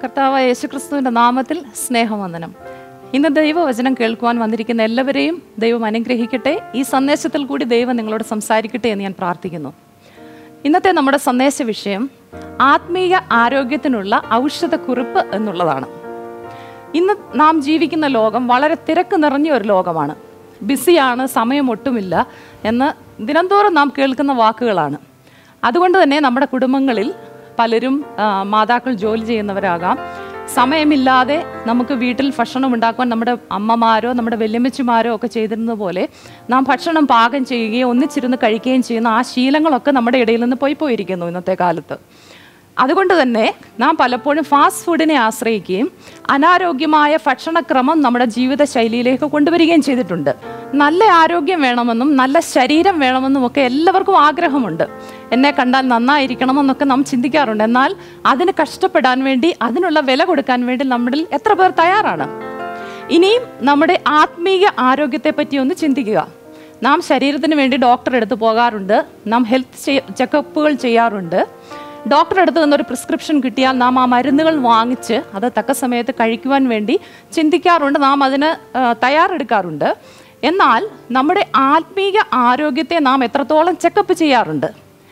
കർത്താവായ യേശുക്രിസ്തുവിൻ്റെ നാമത്തിൽ സ്നേഹവന്ദനം. ഇന്ന് ദൈവവചനം കേൾക്കുവാൻ വന്നിരിക്കുന്ന എല്ലാവരെയും ദൈവം അനുഗ്രഹിക്കട്ടെ. ഈ സന്ദേശത്തിൽ കൂടി ദൈവം നിങ്ങളോട് സംസാരിക്കട്ടെ എന്ന് ഞാൻ പ്രാർത്ഥിക്കുന്നു. ഇന്നത്തെ നമ്മുടെ സന്ദേശ വിഷയം ആത്മീയ ആരോഗ്യത്തിനുള്ള ഔഷധക്കുറിപ്പ് എന്നുള്ളതാണ്. ഇന്ന് നാം ജീവിക്കുന്ന ലോകം വളരെ തിരക്ക് നിറഞ്ഞ ഒരു ലോകമാണ്. ബിസിയാണ്, സമയം ഒട്ടുമില്ല എന്ന് ദിനംതോറും നാം കേൾക്കുന്ന വാക്കുകളാണ്. അതുകൊണ്ട് തന്നെ നമ്മുടെ കുടുംബങ്ങളിൽ പലരും മാതാക്കൾ ജോലി ചെയ്യുന്നവരാകാം. സമയമില്ലാതെ നമുക്ക് വീട്ടിൽ ഭക്ഷണം ഉണ്ടാക്കുവാൻ നമ്മുടെ അമ്മമാരോ നമ്മുടെ വല്യമ്മച്ചിമാരോ ഒക്കെ ചെയ്തിരുന്നത് പോലെ നാം ഭക്ഷണം പാകം ചെയ്യുകയും ഒന്നിച്ചിരുന്ന് കഴിക്കുകയും ചെയ്യുന്ന ആ ശീലങ്ങളൊക്കെ നമ്മുടെ ഇടയിൽ നിന്ന് പോയിരിക്കുന്നു ഇന്നത്തെ കാലത്ത്. അതുകൊണ്ട് തന്നെ നാം പലപ്പോഴും ഫാസ്റ്റ് ഫുഡിനെ ആശ്രയിക്കുകയും അനാരോഗ്യമായ ഭക്ഷണക്രമം നമ്മുടെ ജീവിത ശൈലിയിലേക്ക് കൊണ്ടുവരികയും ചെയ്തിട്ടുണ്ട്. നല്ല ആരോഗ്യം വേണമെന്നും നല്ല ശരീരം വേണമെന്നും ഒക്കെ എല്ലാവർക്കും ആഗ്രഹമുണ്ട്. എന്നെ കണ്ടാൽ നന്നായിരിക്കണമെന്നൊക്കെ നാം ചിന്തിക്കാറുണ്ട്. എന്നാൽ അതിന് കഷ്ടപ്പെടാൻ വേണ്ടി, അതിനുള്ള വില കൊടുക്കാൻ വേണ്ടി നമ്മളിൽ എത്ര പേർ തയ്യാറാണ്? ഇനിയും നമ്മുടെ ആത്മീയ ആരോഗ്യത്തെ പറ്റി ഒന്ന് ചിന്തിക്കുക. നാം ശരീരത്തിന് വേണ്ടി ഡോക്ടറെ അടുത്ത് പോകാറുണ്ട്, നാം ഹെൽത്ത് ചെക്കപ്പുകൾ ചെയ്യാറുണ്ട്. ഡോക്ടറെ അടുത്ത് നിന്നൊരു പ്രിസ്ക്രിപ്ഷൻ കിട്ടിയാൽ നാം ആ മരുന്നുകൾ വാങ്ങിച്ച് അത് തക്ക സമയത്ത് കഴിക്കുവാൻ വേണ്ടി ചിന്തിക്കാറുണ്ട്, നാം അതിന് തയ്യാറെടുക്കാറുണ്ട്. എന്നാൽ നമ്മുടെ ആത്മീയ ആരോഗ്യത്തെ നാം എത്രത്തോളം ചെക്കപ്പ് ചെയ്യാറുണ്ട്?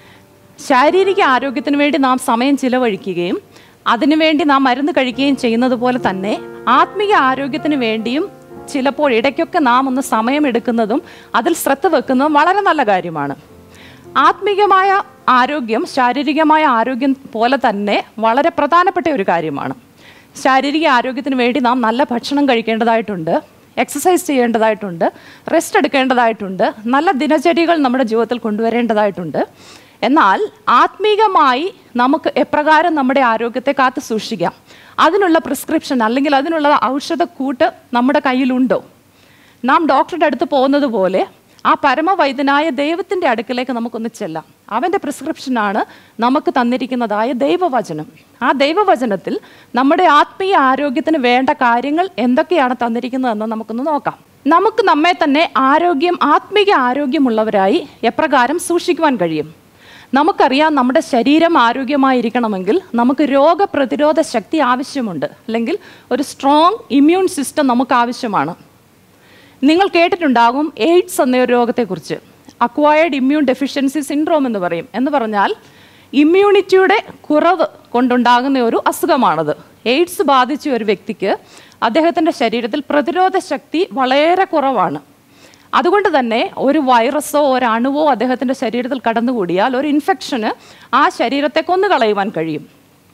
ശാരീരിക ആരോഗ്യത്തിന് വേണ്ടി നാം സമയം ചിലവഴിക്കുകയും അതിനുവേണ്ടി നാം മരുന്ന് കഴിക്കുകയും ചെയ്യുന്നത് പോലെ തന്നെ ആത്മീയ ആരോഗ്യത്തിന് വേണ്ടിയും ചിലപ്പോൾ ഇടയ്ക്കൊക്കെ നാം ഒന്ന് സമയമെടുക്കുന്നതും അതിൽ ശ്രദ്ധ വെക്കുന്നതും വളരെ നല്ല കാര്യമാണ്. ആത്മീയമായ ആരോഗ്യം ശാരീരികമായ ആരോഗ്യം പോലെ തന്നെ വളരെ പ്രധാനപ്പെട്ട ഒരു കാര്യമാണ്. ശാരീരിക ആരോഗ്യത്തിന് വേണ്ടി നാം നല്ല ഭക്ഷണം കഴിക്കേണ്ടതായിട്ടുണ്ട്, എക്സസൈസ് ചെയ്യേണ്ടതായിട്ടുണ്ട്, റെസ്റ്റ് എടുക്കേണ്ടതായിട്ടുണ്ട്, നല്ല ദിനചര്യകൾ നമ്മുടെ ജീവിതത്തിൽ കൊണ്ടുവരേണ്ടതായിട്ടുണ്ട്. എന്നാൽ ആത്മീകമായി നമുക്ക് എപ്രകാരം നമ്മുടെ ആരോഗ്യത്തെ കാത്തു സൂക്ഷിക്കാം, അതിനുള്ള പ്രിസ്ക്രിപ്ഷൻ അല്ലെങ്കിൽ അതിനുള്ള ഔഷധക്കൂട്ട് നമ്മുടെ കയ്യിലുണ്ടോ? നാം ഡോക്ടറുടെ അടുത്ത് പോകുന്നത് പോലെ ആ പരമവൈദ്യനായ ദൈവത്തിൻ്റെ അടുക്കിലേക്ക് നമുക്കൊന്ന് ചെല്ലാം. അവൻ്റെ പ്രിസ്ക്രിപ്ഷനാണ് നമുക്ക് തന്നിരിക്കുന്നതായ ദൈവവചനം. ആ ദൈവവചനത്തിൽ നമ്മുടെ ആത്മീയ ആരോഗ്യത്തിന് വേണ്ട കാര്യങ്ങൾ എന്തൊക്കെയാണ് തന്നിരിക്കുന്നതെന്ന് നമുക്കൊന്ന് നോക്കാം. നമുക്ക് നമ്മെ തന്നെ ആത്മീയ ആരോഗ്യമുള്ളവരായി എപ്രകാരം സൂക്ഷിക്കുവാൻ കഴിയും? നമുക്കറിയാം, നമ്മുടെ ശരീരം ആരോഗ്യമായിരിക്കണമെങ്കിൽ നമുക്ക് രോഗപ്രതിരോധ ശക്തി ആവശ്യമുണ്ട്, അല്ലെങ്കിൽ ഒരു സ്ട്രോങ് ഇമ്മ്യൂൺ സിസ്റ്റം നമുക്ക് ആവശ്യമാണ്. നിങ്ങൾ കേട്ടിട്ടുണ്ടാകും എയ്ഡ്സ് എന്നൊരു രോഗത്തെക്കുറിച്ച്. അക്വയർഡ് ഇമ്മ്യൂൺ ഡെഫിഷ്യൻസി സിൻഡ്രോം എന്ന് പറയും. എന്ന് പറഞ്ഞാൽ ഇമ്മ്യൂണിറ്റിയുടെ കുറവ് കൊണ്ടുണ്ടാകുന്ന ഒരു അസുഖമാണത്. എയ്ഡ്സ് ബാധിച്ച ഒരു വ്യക്തിക്ക് അദ്ദേഹത്തിൻ്റെ ശരീരത്തിൽ പ്രതിരോധ ശക്തി വളരെ കുറവാണ്. അതുകൊണ്ട് തന്നെ ഒരു വൈറസോ ഒരു അണുവോ അദ്ദേഹത്തിൻ്റെ ശരീരത്തിൽ കടന്നുകൂടിയാൽ ഒരു ഇൻഫെക്ഷന് ആ ശരീരത്തെ കൊന്നുകളയുവാൻ കഴിയും.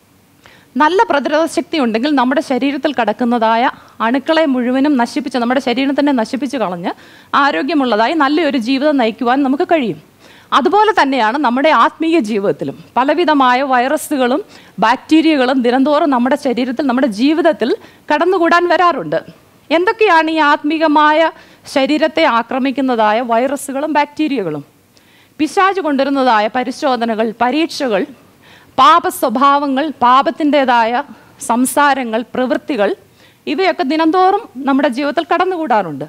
നല്ല പ്രതിരോധ ശക്തി ഉണ്ടെങ്കിൽ നമ്മുടെ ശരീരത്തിൽ കിടക്കുന്നതായ അണുക്കളെ മുഴുവനും നശിപ്പിച്ച്, നമ്മുടെ ശരീരം തന്നെ നശിപ്പിച്ച് കളഞ്ഞ് ആരോഗ്യമുള്ളതായി നല്ലൊരു ജീവിതം നയിക്കുവാൻ നമുക്ക് കഴിയും. അതുപോലെ തന്നെയാണ് നമ്മുടെ ആത്മീയ ജീവിതത്തിലും. പലവിധമായ വൈറസുകളും ബാക്ടീരിയകളും ദിനംതോറും നമ്മുടെ ശരീരത്തിൽ, നമ്മുടെ ജീവിതത്തിൽ കടന്നുകൂടാൻ വരാറുണ്ട്. എന്തൊക്കെയാണ് ഈ ആത്മീകമായ ശരീരത്തെ ആക്രമിക്കുന്നതായ വൈറസുകളും ബാക്ടീരിയകളും? പിശാച് കൊണ്ടുവരുന്നതായ പരിശോധനകൾ, പരീക്ഷകൾ, പാപ സ്വഭാവങ്ങൾ, പാപത്തിൻ്റെതായ സംസാരങ്ങൾ, പ്രവൃത്തികൾ, ഇവയൊക്കെ ദിനംതോറും നമ്മുടെ ജീവിതത്തിൽ കടന്നുകൂടാറുണ്ട്.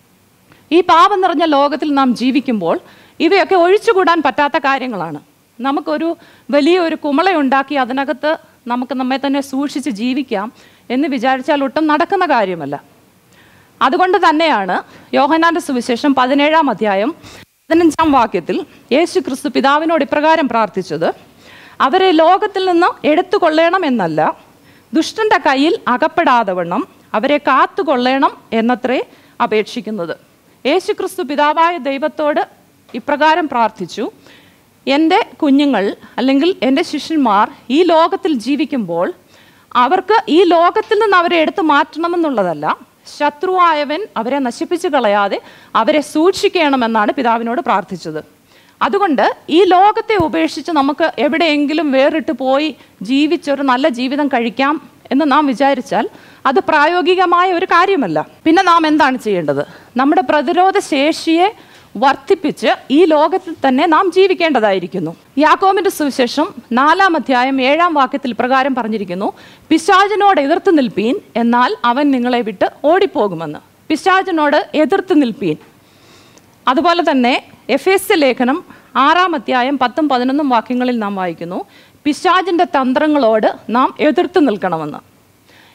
ഈ പാപം നിറഞ്ഞ ലോകത്തിൽ നാം ജീവിക്കുമ്പോൾ ഇവയൊക്കെ ഒഴിച്ചുകൂടാൻ പറ്റാത്ത കാര്യങ്ങളാണ്. നമുക്കൊരു വലിയൊരു കുമളയുണ്ടാക്കി അതിനകത്ത് നമുക്ക് നമ്മെ തന്നെ സൂക്ഷിച്ച് ജീവിക്കാം എന്ന് വിചാരിച്ചാൽ ഒട്ടും നടക്കുന്ന കാര്യമല്ല. അതുകൊണ്ട് തന്നെയാണ് യോഹന്നാന്റെ സുവിശേഷം 17-ാം അധ്യായം 15-ാം വാക്യത്തിൽ യേശു ക്രിസ്തു പിതാവിനോട് ഇപ്രകാരം പ്രാർത്ഥിച്ചത്: അവരെ ലോകത്തിൽ നിന്ന് എടുത്തുകൊള്ളണം എന്നല്ല, ദുഷ്ടൻ്റെ കയ്യിൽ അകപ്പെടാതെ വണ്ണം അവരെ കാത്തുകൊള്ളണം എന്നത്രേ അപേക്ഷിക്കുന്നത്. യേശു ക്രിസ്തു പിതാവായ ദൈവത്തോട് ഇപ്രകാരം പ്രാർത്ഥിച്ചു: എൻ്റെ കുഞ്ഞുങ്ങൾ അല്ലെങ്കിൽ എൻ്റെ ശിഷ്യന്മാർ ഈ ലോകത്തിൽ ജീവിക്കുമ്പോൾ അവർക്ക് ഈ ലോകത്തിൽ നിന്ന് അവരെ എടുത്തു മാറ്റണമെന്നുള്ളതല്ല, ശത്രുവായവൻ അവരെ നശിപ്പിച്ചു കളയാതെ അവരെ സൂക്ഷിക്കണമെന്നാണ് പിതാവിനോട് പ്രാർത്ഥിച്ചത്. അതുകൊണ്ട് ഈ ലോകത്തെ ഉപേക്ഷിച്ച് നമുക്ക് എവിടെയെങ്കിലും വേറിട്ട് പോയി ജീവിച്ചൊരു നല്ല ജീവിതം കഴിക്കാം എന്ന് നാം വിചാരിച്ചാൽ അത് പ്രായോഗികമായ ഒരു കാര്യമല്ല. പിന്നെ നാം എന്താണ് ചെയ്യേണ്ടത്? നമ്മുടെ പ്രതിരോധ ശേഷിയെ വർദ്ധിപ്പിച്ച് ഈ ലോകത്തിൽ തന്നെ നാം ജീവിക്കേണ്ടതായിരിക്കുന്നു. യാക്കോബിന്റെ സുവിശേഷം 4-ാം അധ്യായം 7-ാം വാക്യത്തിൽ പ്രകാരം പറഞ്ഞിരിക്കുന്നു: പിശാചിനോട് എതിർത്ത് നിൽപ്പീൻ, എന്നാൽ അവൻ നിങ്ങളെ വിട്ട് ഓടിപ്പോകുമെന്ന്. പിശാചിനോട് എതിർത്ത് നിൽപ്പീൻ. അതുപോലെ തന്നെ എഫേസ്യ ലേഖനം 6-ാം അധ്യായം 10-11 വാക്യങ്ങളിൽ നാം വായിക്കുന്നു: പിശാചിൻ്റെ തന്ത്രങ്ങളോട് നാം എതിർത്ത് നിൽക്കണമെന്ന്.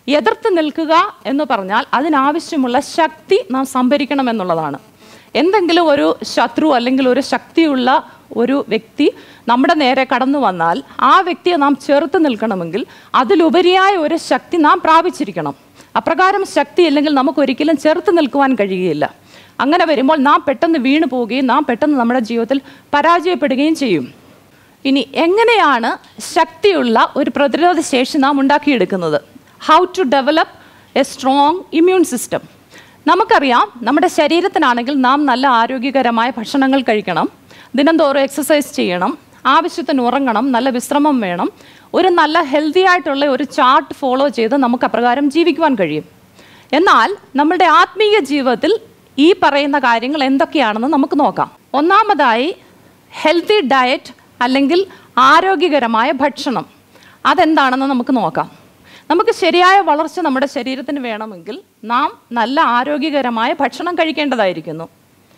എതിർത്ത് നിൽക്കുക എന്ന് പറഞ്ഞാൽ അതിനാവശ്യമുള്ള ശക്തി നാം സംഭരിക്കണം എന്നുള്ളതാണ്. എന്തെങ്കിലും ഒരു ശത്രു അല്ലെങ്കിൽ ഒരു ശക്തിയുള്ള ഒരു വ്യക്തി നമ്മുടെ നേരെ കടന്നു വന്നാൽ ആ വ്യക്തിയെ നാം ചെറുത്ത് നിൽക്കണമെങ്കിൽ അതിലുപരിയായ ഒരു ശക്തി നാം പ്രാപിച്ചിരിക്കണം. അപ്രകാരം ശക്തി ഇല്ലെങ്കിൽ നമുക്കൊരിക്കലും ചെറുത്ത് നിൽക്കുവാൻ കഴിയുകയില്ല. അങ്ങനെ വരുമ്പോൾ നാം പെട്ടെന്ന് വീണു പോവുകയും നാം പെട്ടെന്ന് നമ്മുടെ ജീവിതത്തിൽ പരാജയപ്പെടുകയും ചെയ്യും. ഇനി എങ്ങനെയാണ് ശക്തിയുള്ള ഒരു പ്രതിരോധ ശേഷി നാം ഉണ്ടാക്കിയെടുക്കുന്നത്? How to develop a strong immune system. നമുക്കറിയാം, നമ്മുടെ ശരീരത്തിനാണെങ്കിൽ നാം നല്ല ആരോഗ്യകരമായ ഭക്ഷണങ്ങൾ കഴിക്കണം, ദിനംതോറും എക്സസൈസ് ചെയ്യണം, ആവശ്യത്തിന് ഉറങ്ങണം, നല്ല വിശ്രമം വേണം. ഒരു നല്ല ഹെൽത്തി ആയിട്ടുള്ള ഒരു ചാർട്ട് ഫോളോ ചെയ്ത് നമുക്ക് അപ്രകാരം ജീവിക്കുവാൻ കഴിയും. എന്നാൽ നമ്മുടെ ആത്മീയ ജീവിതത്തിൽ ഈ പറയുന്ന കാര്യങ്ങൾ എന്തൊക്കെയാണെന്ന് നമുക്ക് നോക്കാം. ഒന്നാമതായി ഹെൽത്തി ഡയറ്റ് അല്ലെങ്കിൽ ആരോഗ്യകരമായ ഭക്ഷണം. അതെന്താണെന്ന് നമുക്ക് നോക്കാം. നമുക്ക് ശരിയായ വളർച്ച നമ്മുടെ ശരീരത്തിന് വേണമെങ്കിൽ നാം നല്ല ആരോഗ്യകരമായ ഭക്ഷണം കഴിക്കേണ്ടതായിരിക്കുന്നു.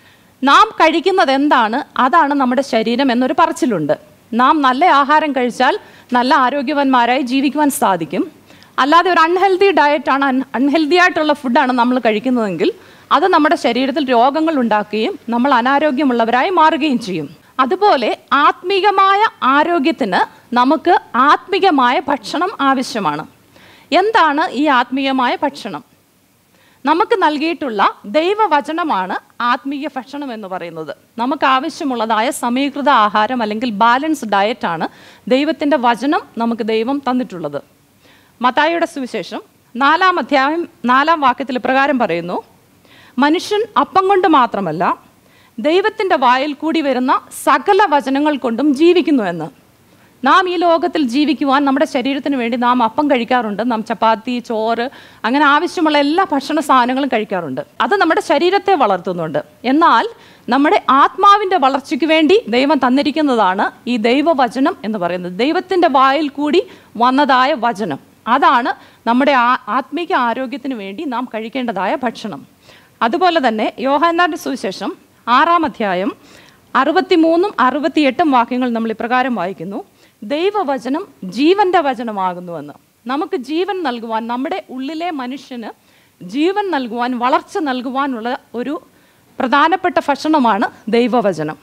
നാം കഴിക്കുന്നത് എന്താണ് അതാണ് നമ്മുടെ ശരീരം എന്നൊരു പറച്ചിലുണ്ട്. നാം നല്ല ആഹാരം കഴിച്ചാൽ നല്ല ആരോഗ്യവാന്മാരായി ജീവിക്കുവാൻ സാധിക്കും. അല്ലാതെ ഒരു അൺഹെൽത്തി ഡയറ്റാണ്, അൺഹെൽത്തി ആയിട്ടുള്ള ഫുഡാണ് നമ്മൾ കഴിക്കുന്നതെങ്കിൽ അത് നമ്മുടെ ശരീരത്തിൽ രോഗങ്ങൾ ഉണ്ടാക്കുകയും നമ്മൾ അനാരോഗ്യമുള്ളവരായി മാറുകയും ചെയ്യും. അതുപോലെ ആത്മീകമായ ആരോഗ്യത്തിന് നമുക്ക് ആത്മീകമായ ഭക്ഷണം ആവശ്യമാണ്. എന്താണ് ഈ ആത്മീയമായ ഭക്ഷണം? നമുക്ക് നൽകിയിട്ടുള്ള ദൈവവചനമാണ് ആത്മീയ ഭക്ഷണം എന്ന് പറയുന്നത്. നമുക്ക് ആവശ്യമുള്ളതായ സമീകൃത ആഹാരം അല്ലെങ്കിൽ ബാലൻസ് ഡയറ്റാണ് ദൈവത്തിൻ്റെ വചനം നമുക്ക് ദൈവം തന്നിട്ടുള്ളത്. മത്തായിയുടെ സുവിശേഷം 4-ാം അധ്യായം 4-ാം വാക്യത്തിൽ ഇപ്രകാരം പറയുന്നു, മനുഷ്യൻ അപ്പം കൊണ്ട് മാത്രമല്ല ദൈവത്തിൻ്റെ വായിൽ കൂടി വരുന്ന സകല വചനങ്ങൾ കൊണ്ടും ജീവിക്കുന്നു എന്ന്. നാം ഈ ലോകത്തിൽ ജീവിക്കുവാൻ നമ്മുടെ ശരീരത്തിന് വേണ്ടി നാം അപ്പം കഴിക്കാറുണ്ട്, നാം ചപ്പാത്തി, ചോറ്, അങ്ങനെ ആവശ്യമുള്ള എല്ലാ ഭക്ഷണ സാധനങ്ങളും കഴിക്കാറുണ്ട്. അത് നമ്മുടെ ശരീരത്തെ വളർത്തുന്നുണ്ട്. എന്നാൽ നമ്മുടെ ആത്മാവിൻ്റെ വളർച്ചയ്ക്ക് വേണ്ടി ദൈവം തന്നിരിക്കുന്നതാണ് ഈ ദൈവവചനം എന്ന് പറയുന്നത്. ദൈവത്തിൻ്റെ വായിൽ കൂടി വന്നതായ വചനം, അതാണ് നമ്മുടെ ആത്മീക ആരോഗ്യത്തിന് വേണ്ടി നാം കഴിക്കേണ്ടതായ ഭക്ഷണം. അതുപോലെ തന്നെ യോഹന്നാന്റെ സുവിശേഷം 6-ാം അധ്യായം 63-ഉം 68-ഉം വാക്യങ്ങൾ നമ്മൾ ഇപ്രകാരം വായിക്കുന്നു, ദൈവവചനം ജീവന്റെ വചനമാകുന്നുവെന്ന്. നമുക്ക് ജീവൻ നൽകുവാൻ, നമ്മുടെ ഉള്ളിലെ മനുഷ്യന് ജീവൻ നൽകുവാൻ, വളർച്ച നൽകുവാനുള്ള ഒരു പ്രധാനപ്പെട്ട ഭക്ഷണമാണ് ദൈവവചനം.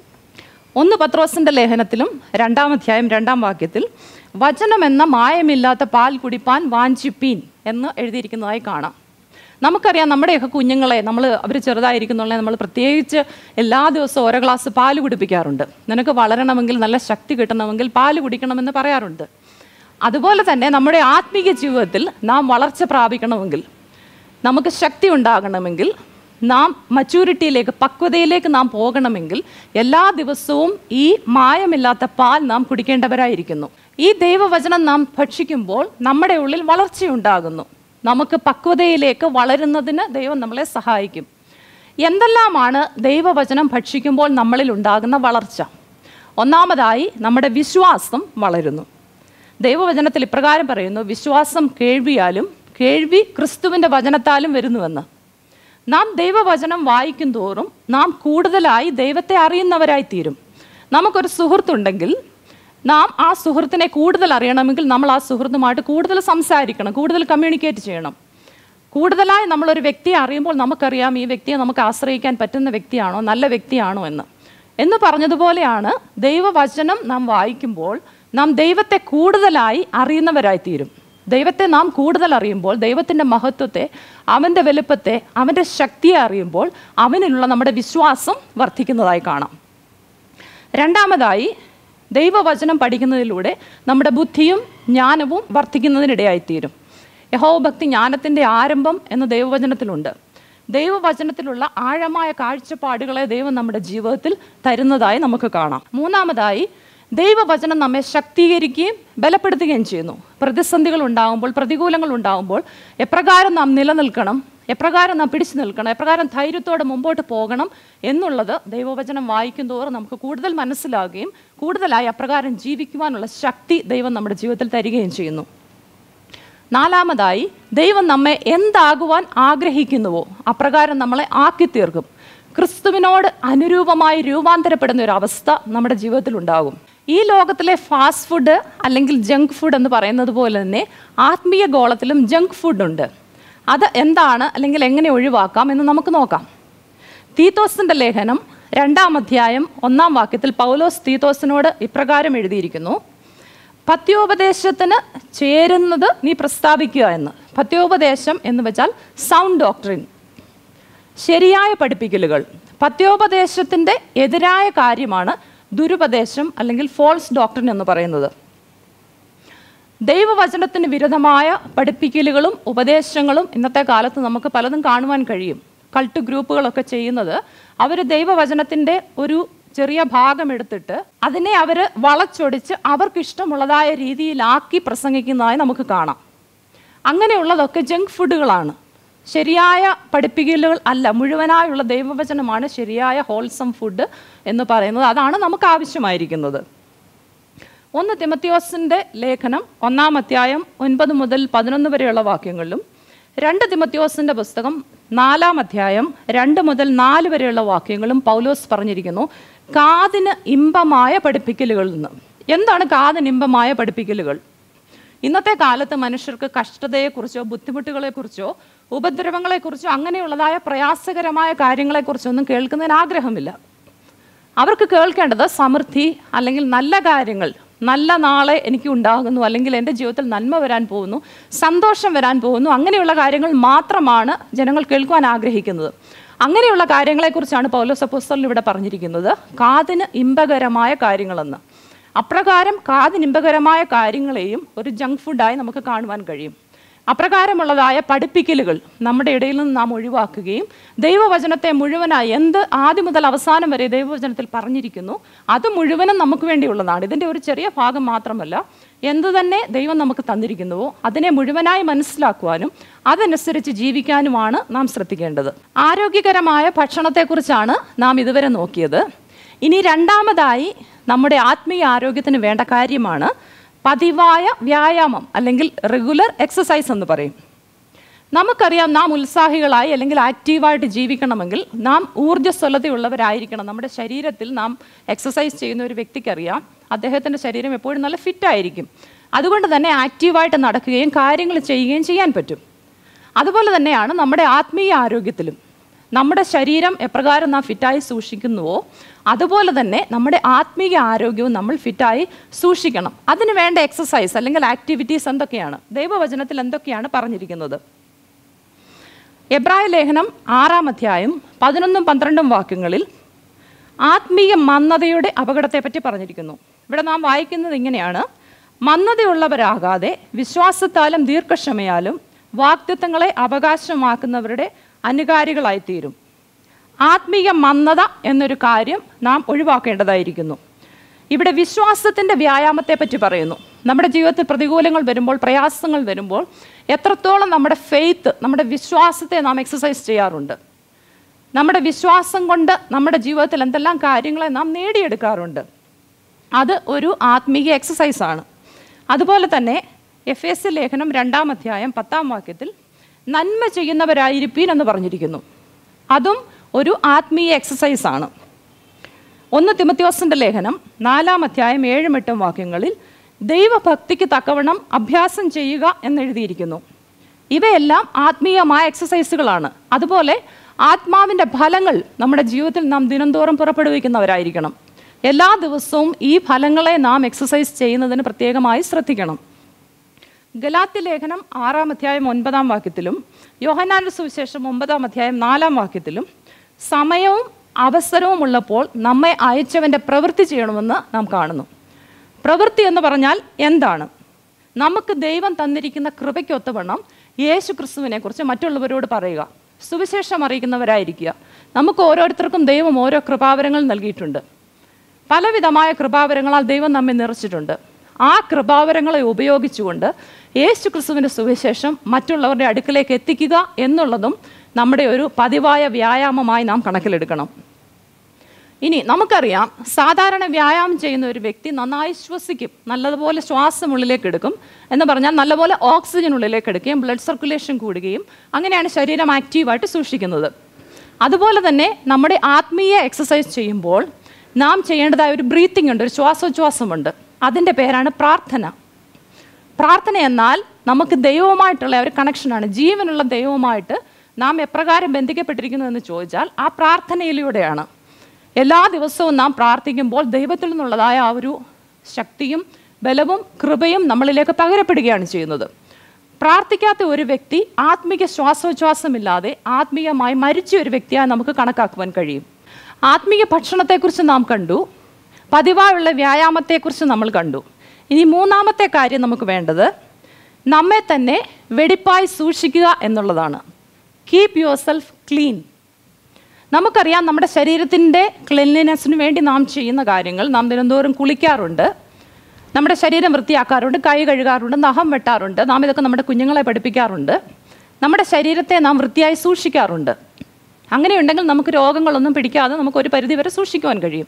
1 പത്രോസിൻ്റെ ലേഖനത്തിലും 2-ാം അധ്യായം 2-ാം വാക്യത്തിൽ വചനം എന്ന മായമില്ലാത്ത പാൽ കുടിപ്പാൻ വാഞ്ചിപ്പീൻ എന്ന് എഴുതിയിരിക്കുന്നതായി കാണാം. നമുക്കറിയാം, നമ്മുടെയൊക്കെ കുഞ്ഞുങ്ങളെ അവർ ചെറുതായിരിക്കുന്നുള്ളേ നമ്മൾ പ്രത്യേകിച്ച് എല്ലാ ദിവസവും ഓരോ ഗ്ലാസ് പാല് കുടിപ്പിക്കാറുണ്ട്. നിനക്ക് വളരണമെങ്കിൽ, നല്ല ശക്തി കിട്ടണമെങ്കിൽ പാല് കുടിക്കണമെന്ന് പറയാറുണ്ട്. അതുപോലെ തന്നെ നമ്മുടെ ആത്മീയ ജീവിതത്തിൽ നാം വളർച്ച പ്രാപിക്കണമെങ്കിൽ, നമുക്ക് ശക്തി ഉണ്ടാകണമെങ്കിൽ, നാം മച്യൂരിറ്റിയിലേക്ക്, പക്വതയിലേക്ക് നാം പോകണമെങ്കിൽ എല്ലാ ദിവസവും ഈ മായമില്ലാത്ത പാൽ നാം കുടിക്കേണ്ടവരായിരിക്കുന്നു. ഈ ദൈവവചനം നാം ഭക്ഷിക്കുമ്പോൾ നമ്മുടെ ഉള്ളിൽ വളർച്ചയുണ്ടാകുന്നു. നമുക്ക് പക്വതയിലേക്ക് വളരുന്നതിന് ദൈവം നമ്മളെ സഹായിക്കും. എന്തെല്ലാമാണ് ദൈവവചനം ഭക്ഷിക്കുമ്പോൾ നമ്മളിൽ ഉണ്ടാകുന്ന വളർച്ച? ഒന്നാമതായി നമ്മുടെ വിശ്വാസം വളരുന്നു. ദൈവവചനത്തിൽ ഇപ്രകാരം പറയുന്നു, വിശ്വാസം കേൾവിയാലും കേൾവി ക്രിസ്തുവിൻ്റെ വചനത്താലും വരുന്നുവെന്ന്. നാം ദൈവവചനം വായിക്കും തോറും നാം കൂടുതലായി ദൈവത്തെ അറിയുന്നവരായി തീരും. നമുക്കൊരു സുഹൃത്തുണ്ടെങ്കിൽ നാം ആ സുഹൃത്തിനെ കൂടുതൽ അറിയണമെങ്കിൽ നമ്മൾ ആ സുഹൃത്തുമായിട്ട് കൂടുതൽ സംസാരിക്കണം, കൂടുതൽ കമ്മ്യൂണിക്കേറ്റ് ചെയ്യണം. കൂടുതലായി നമ്മളൊരു വ്യക്തിയെ അറിയുമ്പോൾ നമുക്കറിയാം ഈ വ്യക്തിയെ നമുക്ക് ആശ്രയിക്കാൻ പറ്റുന്ന വ്യക്തിയാണോ, നല്ല വ്യക്തിയാണോ എന്ന് പറഞ്ഞതുപോലെയാണ് ദൈവവചനം നാം വായിക്കുമ്പോൾ നാം ദൈവത്തെ കൂടുതലായി അറിയുന്നവരായിത്തീരും. ദൈവത്തെ നാം കൂടുതൽ അറിയുമ്പോൾ, ദൈവത്തിൻ്റെ മഹത്വത്തെ, അവൻ്റെ വലുപ്പത്തെ, അവൻ്റെ ശക്തിയെ അറിയുമ്പോൾ അവനിലുള്ള നമ്മുടെ വിശ്വാസം വർദ്ധിക്കുന്നതായി കാണാം. രണ്ടാമതായി, ദൈവവചനം പഠിക്കുന്നതിലൂടെ നമ്മുടെ ബുദ്ധിയും ജ്ഞാനവും വർദ്ധിക്കുന്നതിനിടയായിത്തീരും. യഹോവഭക്തി ജ്ഞാനത്തിൻ്റെ ആരംഭം എന്ന് ദൈവവചനത്തിലുണ്ട്. ദൈവവചനത്തിലുള്ള ആഴമായ കാഴ്ചപ്പാടുകളെ ദൈവം നമ്മുടെ ജീവിതത്തിൽ തരുന്നതായി നമുക്ക് കാണാം. മൂന്നാമതായി, ദൈവവചനം നമ്മെ ശക്തീകരിക്കുകയും ബലപ്പെടുത്തുകയും ചെയ്യുന്നു. പ്രതിസന്ധികൾ ഉണ്ടാകുമ്പോൾ, പ്രതികൂലങ്ങൾ ഉണ്ടാകുമ്പോൾ എപ്രകാരം നാം നിലനിൽക്കണം, എപ്രകാരം നാം പിടിച്ചു നിൽക്കണം, എപ്രകാരം ധൈര്യത്തോടെ മുമ്പോട്ട് പോകണം എന്നുള്ളത് ദൈവവചനം വായിക്കും തോറും നമുക്ക് കൂടുതൽ മനസ്സിലാകുകയും കൂടുതലായി അപ്രകാരം ജീവിക്കുവാനുള്ള ശക്തി ദൈവം നമ്മുടെ ജീവിതത്തിൽ തരികയും ചെയ്യുന്നു. നാലാമതായി, ദൈവം നമ്മെ എന്താകുവാൻ ആഗ്രഹിക്കുന്നുവോ അപ്രകാരം നമ്മളെ ആക്കിത്തീർക്കും. ക്രിസ്തുവിനോട് അനുരൂപമായി രൂപാന്തരപ്പെടുന്ന ഒരു അവസ്ഥ നമ്മുടെ ജീവിതത്തിൽ ഉണ്ടാകും. ഈ ലോകത്തിലെ ഫാസ്റ്റ് ഫുഡ് അല്ലെങ്കിൽ ജങ്ക് ഫുഡ് എന്ന് പറയുന്നത് പോലെ തന്നെ ആത്മീയ ഗോളത്തിലും ജങ്ക് ഫുഡുണ്ട്. അത് എന്താണ് അല്ലെങ്കിൽ എങ്ങനെ ഒഴിവാക്കാം എന്ന് നമുക്ക് നോക്കാം. തീത്തോസിൻ്റെ ലേഖനം 2-ാം അധ്യായം 1-ാം വാക്യത്തിൽ പൗലോസ് തീത്തോസിനോട് ഇപ്രകാരം എഴുതിയിരിക്കുന്നു: പത്യോപദേശത്തിന് ചേരുന്നത് നീ പ്രസ്താവിക്കുക എന്ന്. പത്യോപദേശം എന്ന് വെച്ചാൽ സൗണ്ട് ഡോക്ട്രിൻ, ശരിയായ പഠിപ്പിക്കലുകൾ. പത്യോപദേശത്തിൻ്റെ എതിരായ കാര്യമാണ് ദുരുപദേശം അല്ലെങ്കിൽ ഫോൾസ് ഡോക്ട്രിൻ എന്ന് പറയുന്നത്. ദൈവവചനത്തിന് വിരുദ്ധമായ പഠിപ്പിക്കലുകളും ഉപദേശങ്ങളും ഇന്നത്തെ കാലത്ത് നമുക്ക് പലതും കാണുവാൻ കഴിയും. കൾട്ട് ഗ്രൂപ്പുകളൊക്കെ ചെയ്യുന്നത് അവർ ദൈവവചനത്തിൻ്റെ ഒരു ചെറിയ ഭാഗം എടുത്തിട്ട് അതിനെ അവർ വളച്ചൊടിച്ച് അവർക്കിഷ്ടമുള്ളതായ രീതിയിലാക്കി പ്രസംഗിക്കുന്നതായി നമുക്ക് കാണാം. അങ്ങനെയുള്ളതൊക്കെ ജങ്ക് ഫുഡുകളാണ്. ശരിയായ പഠിപ്പിക്കലുകൾ അല്ല, മുഴുവനായുള്ള ദൈവവചനമാണ് ശരിയായ ഹോൾസം ഫുഡ് എന്ന് പറയുന്നത്. അതാണ് നമുക്ക് ആവശ്യമായിരിക്കുന്നത്. 1 തിമോത്തിയോസിൻ്റെ ലേഖനം 1-ാം അധ്യായം 9 മുതൽ 11 വരെയുള്ള വാക്യങ്ങളിലും 2 തിമോത്തിയോസിൻ്റെ പുസ്തകം 4-ാം അധ്യായം 2 മുതൽ 4 വരെയുള്ള വാക്യങ്ങളും പൗലോസ് പറഞ്ഞിരിക്കുന്നു കാതിന് ഇമ്പമായ പഠിപ്പിക്കലുകളിൽ നിന്ന്. എന്താണ് കാതിന് ഇമ്പമായ പഠിപ്പിക്കലുകൾ? ഇന്നത്തെ കാലത്ത് മനുഷ്യർക്ക് കഷ്ടതയെക്കുറിച്ചോ ബുദ്ധിമുട്ടുകളെക്കുറിച്ചോ ഉപദ്രവങ്ങളെക്കുറിച്ചോ അങ്ങനെയുള്ളതായ പ്രയാസകരമായ കാര്യങ്ങളെക്കുറിച്ചോ ഒന്നും കേൾക്കുന്നതിന് ആഗ്രഹമില്ല. അവർക്ക് കേൾക്കേണ്ടത് സമൃദ്ധി അല്ലെങ്കിൽ നല്ല കാര്യങ്ങൾ, നല്ല നാളെ എനിക്ക് ഉണ്ടാകുന്നു, അല്ലെങ്കിൽ എൻ്റെ ജീവിതത്തിൽ നന്മ വരാൻ പോകുന്നു, സന്തോഷം വരാൻ പോകുന്നു, അങ്ങനെയുള്ള കാര്യങ്ങൾ മാത്രമാണ് ജനങ്ങൾ കേൾക്കുവാൻ ആഗ്രഹിക്കുന്നത്. അങ്ങനെയുള്ള കാര്യങ്ങളെക്കുറിച്ചാണ് പൗലോസ് അപ്പോസ്തലൻ ഇവിടെ പറഞ്ഞിരിക്കുന്നത് കാതിന് ഇമ്പകരമായ കാര്യങ്ങളെന്ന്. അപ്രകാരം കാതിന് ഇമ്പകരമായ കാര്യങ്ങളെയും ഒരു ജങ്ക് ഫുഡായി നമുക്ക് കാണുവാൻ കഴിയും. അപ്രകാരമുള്ളതായ പഠിപ്പിക്കലുകൾ നമ്മുടെ ഇടയിൽ നിന്ന് നാം ഒഴിവാക്കുകയും ദൈവവചനത്തെ മുഴുവനായി എന്ത് ആദ്യം മുതൽ അവസാനം വരെ ദൈവവചനത്തിൽ പറഞ്ഞിരിക്കുന്നു അത് മുഴുവനും നമുക്ക് വേണ്ടിയുള്ളതാണ്. ഇതിൻ്റെ ഒരു ചെറിയ ഭാഗം മാത്രമല്ല, എന്തു തന്നെ ദൈവം നമുക്ക് തന്നിരിക്കുന്നുവോ അതിനെ മുഴുവനായി മനസ്സിലാക്കുവാനും അതനുസരിച്ച് ജീവിക്കാനുമാണ് നാം ശ്രദ്ധിക്കേണ്ടത്. ആരോഗ്യകരമായ ഭക്ഷണത്തെക്കുറിച്ചാണ് നാം ഇതുവരെ നോക്കിയത്. ഇനി രണ്ടാമതായി നമ്മുടെ ആത്മീയ ആരോഗ്യത്തിന് വേണ്ട കാര്യമാണ് പതിവായ വ്യായാമം അല്ലെങ്കിൽ റെഗുലർ എക്സസൈസ് എന്ന് പറയും. നമുക്കറിയാം, നാം ഉത്സാഹികളായി അല്ലെങ്കിൽ ആക്റ്റീവായിട്ട് ജീവിക്കണമെങ്കിൽ നാം ഊർജ്ജസ്വലതയുള്ളവരായിരിക്കണം. നമ്മുടെ ശരീരത്തിൽ നാം എക്സസൈസ് ചെയ്യുന്ന ഒരു വ്യക്തിക്കറിയാം അദ്ദേഹത്തിൻ്റെ ശരീരം എപ്പോഴും നല്ല ഫിറ്റായിരിക്കും. അതുകൊണ്ട് തന്നെ ആക്റ്റീവായിട്ട് നടക്കുകയും കാര്യങ്ങൾ ചെയ്യുകയും ചെയ്യാൻ പറ്റും. അതുപോലെ തന്നെയാണ് നമ്മുടെ ആത്മീയ ആരോഗ്യത്തിലും. നമ്മുടെ ശരീരം എപ്രകാരം നാം ഫിറ്റായി സൂക്ഷിക്കുന്നുവോ അതുപോലെ തന്നെ നമ്മുടെ ആത്മീയ ആരോഗ്യവും നമ്മൾ ഫിറ്റായി സൂക്ഷിക്കണം. അതിന് വേണ്ട എക്സസൈസ് അല്ലെങ്കിൽ ആക്ടിവിറ്റീസ് എന്തൊക്കെയാണ്? ദൈവവചനത്തിൽ എന്തൊക്കെയാണ് പറഞ്ഞിരിക്കുന്നത്? എബ്രായ ലേഖനം 6-ാം അധ്യായം 11-12 വാക്യങ്ങളിൽ ആത്മീയ മന്ദതയുടെ അപകടത്തെപ്പറ്റി പറഞ്ഞിരിക്കുന്നു. ഇവിടെ നാം വായിക്കുന്നത് ഇങ്ങനെയാണ്: മന്ദതയുള്ളവരാകാതെ വിശ്വാസത്താലും ദീർഘക്ഷമയാലും വാഗ്ദത്തങ്ങളെ അവകാശമാക്കുന്നവരുടെ അനുകാരികളായിത്തീരും. ആത്മീയ മന്ദത എന്നൊരു കാര്യം നാം ഒഴിവാക്കേണ്ടതായിരിക്കുന്നു. ഇവിടെ വിശ്വാസത്തിൻ്റെ വ്യായാമത്തെ പറ്റി പറയുന്നു. നമ്മുടെ ജീവിതത്തിൽ പ്രതികൂലങ്ങൾ വരുമ്പോൾ, പ്രയാസങ്ങൾ വരുമ്പോൾ എത്രത്തോളം നമ്മുടെ ഫെയ്ത്ത്, നമ്മുടെ വിശ്വാസത്തെ നാം എക്സസൈസ് ചെയ്യാറുണ്ട്. നമ്മുടെ വിശ്വാസം കൊണ്ട് നമ്മുടെ ജീവിതത്തിൽ എന്തെല്ലാം കാര്യങ്ങളെ നാം നേടിയെടുക്കാറുണ്ട്. അത് ഒരു ആത്മീയ എക്സസൈസാണ്. അതുപോലെ തന്നെ എഫേസ്യ ലേഖനം 2-ാം അധ്യായം 10-ാം വാക്യത്തിൽ നന്മ ചെയ്യുന്നവരായിരിപ്പീൻ എന്ന് പറഞ്ഞിരിക്കുന്നു. അതും ഒരു ആത്മീയ എക്സസൈസാണ്. 1 തിമോത്തിയോസിൻ്റെ ലേഖനം 4-ാം അധ്യായം 7-8 വാക്യങ്ങളിൽ ദൈവഭക്തിക്ക് തക്കവണ്ണം അഭ്യാസം ചെയ്യുക എന്നെഴുതിയിരിക്കുന്നു. ഇവയെല്ലാം ആത്മീയമായ എക്സസൈസുകളാണ്. അതുപോലെ ആത്മാവിൻ്റെ ഫലങ്ങൾ നമ്മുടെ ജീവിതത്തിൽ നാം ദിനംതോറും പുറപ്പെടുവിക്കുന്നവരായിരിക്കണം. എല്ലാ ദിവസവും ഈ ഫലങ്ങളെ നാം എക്സസൈസ് ചെയ്യുന്നതിന് പ്രത്യേകമായി ശ്രദ്ധിക്കണം. ഗലാത്യ ലേഖനം 6-ാം അധ്യായം 9-ാം വാക്യത്തിലും യോഹന്നാന്റെ സുവിശേഷം 9-ാം അധ്യായം 4-ാം വാക്യത്തിലും സമയവും അവസരവും ഉള്ളപ്പോൾ നമ്മെ അയച്ചവൻ്റെ പ്രവൃത്തി ചെയ്യണമെന്ന് നാം കാണുന്നു. പ്രവൃത്തി എന്ന് പറഞ്ഞാൽ എന്താണ്? നമുക്ക് ദൈവം തന്നിരിക്കുന്ന കൃപയ്ക്കൊത്തവണ്ണം യേശു ക്രിസ്തുവിനെ കുറിച്ച് മറ്റുള്ളവരോട് പറയുക, സുവിശേഷം അറിയിക്കുന്നവരായിരിക്കുക. നമുക്ക് ഓരോരുത്തർക്കും ദൈവം ഓരോ കൃപാവരങ്ങൾ നൽകിയിട്ടുണ്ട്. പലവിധമായ കൃപാവരങ്ങളാൽ ദൈവം നമ്മെ നിറച്ചിട്ടുണ്ട്. ആ കൃപാവരങ്ങളെ ഉപയോഗിച്ചുകൊണ്ട് യേശു ക്രിസ്തുവിൻ്റെ സുവിശേഷം മറ്റുള്ളവരുടെ അടുക്കലേക്ക് എത്തിക്കുക എന്നുള്ളതും നമ്മുടെ ഒരു പതിവായ വ്യായാമമായി നാം കണക്കിലെടുക്കണം. ഇനി നമുക്കറിയാം, സാധാരണ വ്യായാമം ചെയ്യുന്ന ഒരു വ്യക്തി നന്നായി ശ്വസിക്കും, നല്ലതുപോലെ ശ്വാസം ഉള്ളിലേക്ക് എടുക്കും. എന്ന് പറഞ്ഞാൽ നല്ലപോലെ ഓക്സിജൻ ഉള്ളിലേക്ക് എടുക്കുകയും ബ്ലഡ് സർക്കുലേഷൻ കൂടുകയും അങ്ങനെയാണ് ശരീരം ആക്റ്റീവായിട്ട് സൂക്ഷിക്കുന്നത്. അതുപോലെ തന്നെ നമ്മുടെ ആത്മീയ എക്സസൈസ് ചെയ്യുമ്പോൾ നാം ചെയ്യേണ്ടതായ ഒരു ബ്രീത്തിങ് ഉണ്ട്, ഒരു ശ്വാസോച്ഛ്വാസമുണ്ട്. അതിൻ്റെ പേരാണ് പ്രാർത്ഥന. പ്രാർത്ഥന എന്നാൽ നമുക്ക് ദൈവവുമായിട്ടുള്ള ഒരു കണക്ഷനാണ്. ജീവനുള്ള ദൈവവുമായിട്ട് നാം എപ്രകാരം ബന്ധിക്കപ്പെട്ടിരിക്കുന്നു എന്ന് ചോദിച്ചാൽ ആ പ്രാർത്ഥനയിലൂടെയാണ്. എല്ലാ ദിവസവും നാം പ്രാർത്ഥിക്കുമ്പോൾ ദൈവത്തിൽ നിന്നുള്ളതായ ആ ഒരു ശക്തിയും ബലവും കൃപയും നമ്മളിലേക്ക് പകരപ്പെടുകയാണ് ചെയ്യുന്നത്. പ്രാർത്ഥിക്കാത്ത ഒരു വ്യക്തി ആത്മീക ശ്വാസോച്ഛ്വാസമില്ലാതെ ആത്മീയമായി മരിച്ച ഒരു വ്യക്തിയായി നമുക്ക് കണക്കാക്കുവാൻ കഴിയും. ആത്മീയ ഭക്ഷണത്തെക്കുറിച്ച് നാം കണ്ടു, പതിവായുള്ള വ്യായാമത്തെക്കുറിച്ച് നമ്മൾ കണ്ടു. ഇനി മൂന്നാമത്തെ കാര്യം നമുക്ക് വേണ്ടത് നമ്മെ തന്നെ വെടിപ്പായി സൂക്ഷിക്കുക എന്നുള്ളതാണ്. Keep yourself clean. നമുക്കറിയാം, നമ്മുടെ ശരീരത്തിൻ്റെ ക്ലീൻലിനെസ്സിന് വേണ്ടി നാം ചെയ്യുന്ന കാര്യങ്ങൾ. നാം ദിനംതോറും കുളിക്കാറുണ്ട്, നമ്മുടെ ശരീരം വൃത്തിയാക്കാറുണ്ട്, കൈ കഴുകാറുണ്ട്, നഖം വെട്ടാറുണ്ട്. നാം ഇതൊക്കെ നമ്മുടെ കുഞ്ഞുങ്ങളെ പഠിപ്പിക്കാറുണ്ട്. നമ്മുടെ ശരീരത്തെ നാം വൃത്തിയായി സൂക്ഷിക്കാറുണ്ട്. അങ്ങനെയുണ്ടെങ്കിൽ നമുക്ക് രോഗങ്ങളൊന്നും പിടിക്കാതെ നമുക്ക് ഒരു പരിധിവരെ സൂക്ഷിക്കുവാൻ കഴിയും.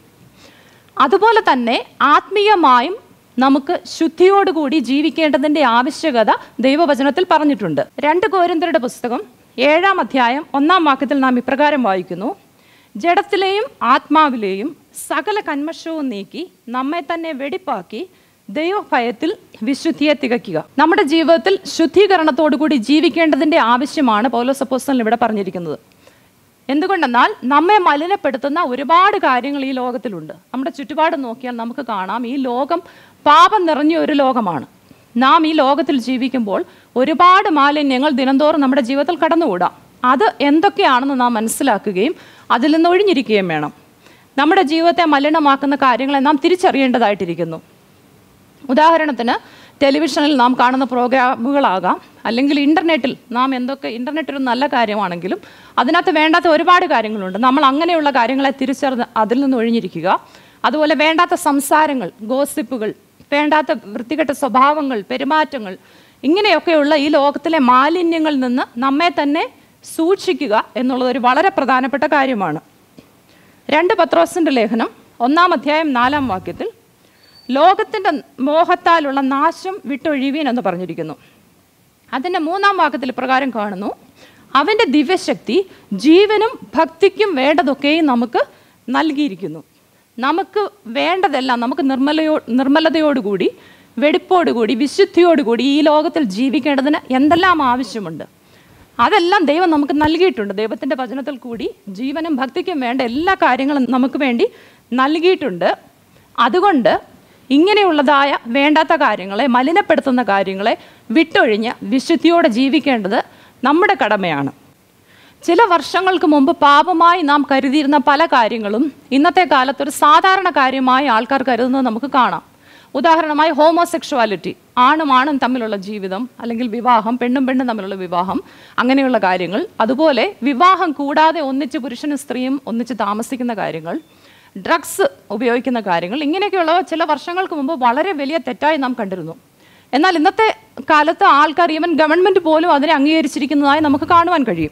അതുപോലെ തന്നെ ആത്മീയമായും നമുക്ക് ശുദ്ധിയോടുകൂടി ജീവിക്കേണ്ടതിൻ്റെ ആവശ്യകത ദൈവവചനത്തിൽ പറഞ്ഞിട്ടുണ്ട്. 2 കൊരിന്ത്യരുടെ പുസ്തകം 7-ാം അധ്യായം 1-ാം വാക്യത്തിൽ നാം ഇപ്രകാരം വായിക്കുന്നു: ജഡത്തിലെയും ആത്മാവിലെയും സകല കന്മഷവും നീക്കി നമ്മെ തന്നെ വെടിപ്പാക്കി ദൈവഭയത്തിൽ വിശുദ്ധിയെ തികയ്ക്കുക. നമ്മുടെ ജീവിതത്തിൽ ശുദ്ധീകരണത്തോടുകൂടി ജീവിക്കേണ്ടതിൻ്റെ ആവശ്യമാണ് പൗലോസ് അപ്പോസ്തലൻ ഇവിടെ പറഞ്ഞിരിക്കുന്നത്. എന്തുകൊണ്ടെന്നാൽ നമ്മെ മലിനപ്പെടുത്തുന്ന ഒരുപാട് കാര്യങ്ങൾ ഈ ലോകത്തിലുണ്ട്. നമ്മുടെ ചുറ്റുപാട് നോക്കിയാൽ നമുക്ക് കാണാം, ഈ ലോകം പാപം നിറഞ്ഞ ഒരു ലോകമാണ്. നാം ഈ ലോകത്തിൽ ജീവിക്കുമ്പോൾ ഒരുപാട് മാലിന്യങ്ങൾ ദിനംതോറും നമ്മുടെ ജീവിതത്തിൽ കടന്നുകൂടാം. അത് എന്തൊക്കെയാണെന്ന് നാം മനസ്സിലാക്കുകയും അതിൽ നിന്ന് ഒഴിഞ്ഞിരിക്കുകയും വേണം. നമ്മുടെ ജീവിതത്തെ മലിനമാക്കുന്ന കാര്യങ്ങളെ നാം തിരിച്ചറിയേണ്ടതായിട്ടിരിക്കുന്നു. ഉദാഹരണത്തിന്, ടെലിവിഷനിൽ നാം കാണുന്ന പ്രോഗ്രാമുകളാകാം, അല്ലെങ്കിൽ ഇൻ്റർനെറ്റിൽ നാം ഇൻ്റർനെറ്റ് ഒരു നല്ല കാര്യമാണെങ്കിലും അതിനകത്ത് വേണ്ടാത്ത ഒരുപാട് കാര്യങ്ങളുണ്ട്. നമ്മൾ അങ്ങനെയുള്ള കാര്യങ്ങളെ തിരിച്ചറിഞ്ഞ് അതിൽ നിന്ന് ഒഴിഞ്ഞിരിക്കുക. അതുപോലെ വേണ്ടാത്ത സംസാരങ്ങൾ, ഗോസിപ്പുകൾ, വേണ്ടാത്ത വൃത്തികെട്ട സ്വഭാവങ്ങൾ, പെരുമാറ്റങ്ങൾ, ഇങ്ങനെയൊക്കെയുള്ള ഈ ലോകത്തിലെ മാലിന്യങ്ങളിൽ നിന്ന് നമ്മെ തന്നെ സൂക്ഷിക്കുക എന്നുള്ളതൊരു വളരെ പ്രധാനപ്പെട്ട കാര്യമാണ്. 2 പത്രോസിൻ്റെ ലേഖനം 1-ാം അധ്യായം 4-ാം വാക്യത്തിൽ ലോകത്തിൻ്റെ മോഹത്താലുള്ള നാശം വിട്ടൊഴിവീൻ എന്ന് പറഞ്ഞിരിക്കുന്നു. അതിൻ്റെ 3-ാം വാക്യത്തിൽ ഇപ്രകാരം കാണുന്നു: അവൻ്റെ ദിവ്യശക്തി ജീവനും ഭക്തിക്കും വേണ്ടതൊക്കെയും നമുക്ക് നൽകിയിരിക്കുന്നു. നമുക്ക് വേണ്ടതെല്ലാം, നമുക്ക് നിർമ്മലതയോടുകൂടി, വെടിപ്പോടുകൂടി, വിശുദ്ധിയോടുകൂടി ഈ ലോകത്തിൽ ജീവിക്കേണ്ടതിന് എന്തെല്ലാം ആവശ്യമുണ്ട് അതെല്ലാം ദൈവം നമുക്ക് നൽകിയിട്ടുണ്ട്. ദൈവത്തിൻ്റെ വചനത്തിൽ കൂടി ജീവനും ഭക്തിക്കും വേണ്ട എല്ലാ കാര്യങ്ങളും നമുക്ക് വേണ്ടി നൽകിയിട്ടുണ്ട്. അതുകൊണ്ട് ഇങ്ങനെയുള്ളതായ വേണ്ടാത്ത കാര്യങ്ങളെ, മലിനപ്പെടുത്തുന്ന കാര്യങ്ങളെ വിട്ടൊഴിഞ്ഞ് വിശുദ്ധിയോടെ ജീവിക്കേണ്ടത് നമ്മുടെ കടമയാണ്. ചില വർഷങ്ങൾക്ക് മുമ്പ് പാപമായി നാം കരുതിയിരുന്ന പല കാര്യങ്ങളും ഇന്നത്തെ കാലത്തൊരു സാധാരണ കാര്യമായി ആൾക്കാർ കരുതുന്നത് നമുക്ക് കാണാം. ഉദാഹരണമായി ഹോമോസെക്ഷുവാലിറ്റി, ആണും ആണും തമ്മിലുള്ള ജീവിതം, അല്ലെങ്കിൽ വിവാഹം, പെണ്ണും പെണ്ണും തമ്മിലുള്ള വിവാഹം, അങ്ങനെയുള്ള കാര്യങ്ങൾ. അതുപോലെ വിവാഹം കൂടാതെ ഒന്നിച്ച് പുരുഷനും സ്ത്രീയും ഒന്നിച്ച് താമസിക്കുന്ന കാര്യങ്ങൾ, ഡ്രഗ്സ് ഉപയോഗിക്കുന്ന കാര്യങ്ങൾ, ഇങ്ങനെയൊക്കെയുള്ള ചില വർഷങ്ങൾക്ക് മുമ്പ് വളരെ വലിയ തെറ്റായി നാം കണ്ടിരുന്നു. എന്നാൽ ഇന്നത്തെ കാലത്ത് ആൾക്കാർ, ഈവൻ ഗവൺമെൻറ് പോലും അതിനെ അംഗീകരിച്ചിരിക്കുന്നതായി നമുക്ക് കാണുവാൻ കഴിയും.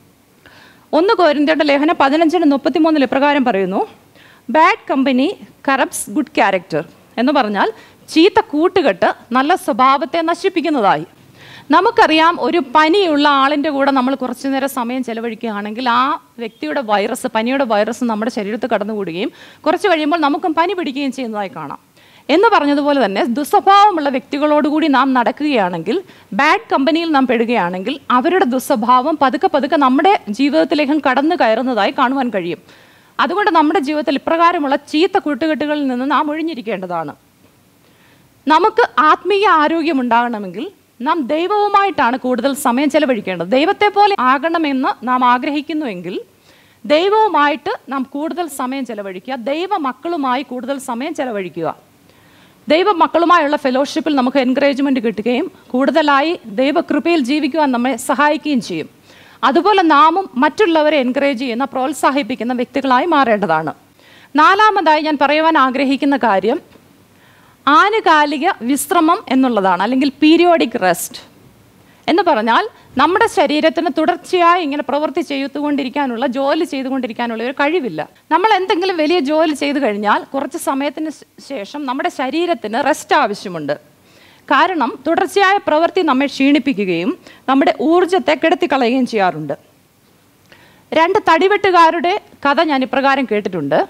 1 കൊരിന്ത്യരുടെ ലേഖനം 15:33 ഇപ്രകാരം പറയുന്നു: bad company corrupts good character എന്ന് പറഞ്ഞാൽ ചീത്ത കൂട്ടുകെട്ട് നല്ല സ്വഭാവത്തെ നശിപ്പിക്കുന്നതായി. നമുക്കറിയാം, ഒരു പനിയുള്ള ആളിൻ്റെ കൂടെ നമ്മൾ കുറച്ചു നേരം സമയം ചെലവഴിക്കുകയാണെങ്കിൽ ആ വ്യക്തിയുടെ വൈറസ്, പനിയുടെ വൈറസ് നമ്മുടെ ശരീരത്തിൽ കടന്നുകൂടുകയും കുറച്ച് കഴിയുമ്പോൾ നമുക്കും പനി പിടിക്കുകയും ചെയ്യുന്നതായി കാണാം. എന്ന് പറഞ്ഞതുപോലെ തന്നെ ദുസ്വഭാവമുള്ള വ്യക്തികളോടുകൂടി നാം നടക്കുകയാണെങ്കിൽ, ബാഡ് കമ്പനിയിൽ നാം പെടുകയാണെങ്കിൽ അവരുടെ ദുസ്വഭാവം പതുക്കെ പതുക്കെ നമ്മുടെ ജീവിതത്തിലേക്കും കടന്നു കയറുന്നതായി കാണുവാൻ കഴിയും. അതുകൊണ്ട് നമ്മുടെ ജീവിതത്തിൽ ഇപ്രകാരമുള്ള ചീത്ത കൂട്ടുകെട്ടുകളിൽ നിന്ന് നാം ഒഴിഞ്ഞിരിക്കേണ്ടതാണ്. നമുക്ക് ആത്മീയ ആരോഗ്യം ഉണ്ടാകണമെങ്കിൽ നാം ദൈവവുമായിട്ടാണ് കൂടുതൽ സമയം ചെലവഴിക്കേണ്ടത്. ദൈവത്തെ പോലെ ആകണമെന്ന് നാം ആഗ്രഹിക്കുന്നുവെങ്കിൽ ദൈവവുമായിട്ട് നാം കൂടുതൽ സമയം ചെലവഴിക്കുക, ദൈവമക്കളുമായി കൂടുതൽ സമയം ചെലവഴിക്കുക. ദൈവമക്കളുമായുള്ള ഫെലോഷിപ്പിൽ നമുക്ക് എൻകറേജ്മെൻറ്റ് കിട്ടുകയും കൂടുതലായി ദൈവകൃപയിൽ ജീവിക്കുവാൻ നമ്മെ സഹായിക്കുകയും ചെയ്യും. അതുപോലെ നാമും മറ്റുള്ളവരെ എൻകറേജ് ചെയ്യുന്ന, പ്രോത്സാഹിപ്പിക്കുന്ന വ്യക്തികളായി മാറേണ്ടതാണ്. 4-ാമതായി ഞാൻ പറയുവാൻ ആഗ്രഹിക്കുന്ന കാര്യം ആനുകാലിക വിശ്രമം എന്നുള്ളതാണ്, അല്ലെങ്കിൽ പീരിയോഡിക് റെസ്റ്റ് എന്ന് പറഞ്ഞാൽ നമ്മുടെ ശരീരത്തിന് തുടർച്ചയായി ഇങ്ങനെ പ്രവൃത്തി ചെയ്തുകൊണ്ടിരിക്കാനുള്ള, ജോലി ചെയ്തുകൊണ്ടിരിക്കാനുള്ള ഒരു കഴിവില്ല. നമ്മൾ എന്തെങ്കിലും വലിയ ജോലി ചെയ്തു കഴിഞ്ഞാൽ കുറച്ച് സമയത്തിന് ശേഷം നമ്മുടെ ശരീരത്തിന് റെസ്റ്റ് ആവശ്യമുണ്ട്. കാരണം തുടർച്ചയായ പ്രവൃത്തി നമ്മെ ക്ഷീണിപ്പിക്കുകയും നമ്മുടെ ഊർജത്തെ കെടുത്തിക്കളയുകയും ചെയ്യാറുണ്ട്. 2 തടിവെട്ടുകാരുടെ കഥ ഞാൻ ഇപ്രകാരം കേട്ടിട്ടുണ്ട്.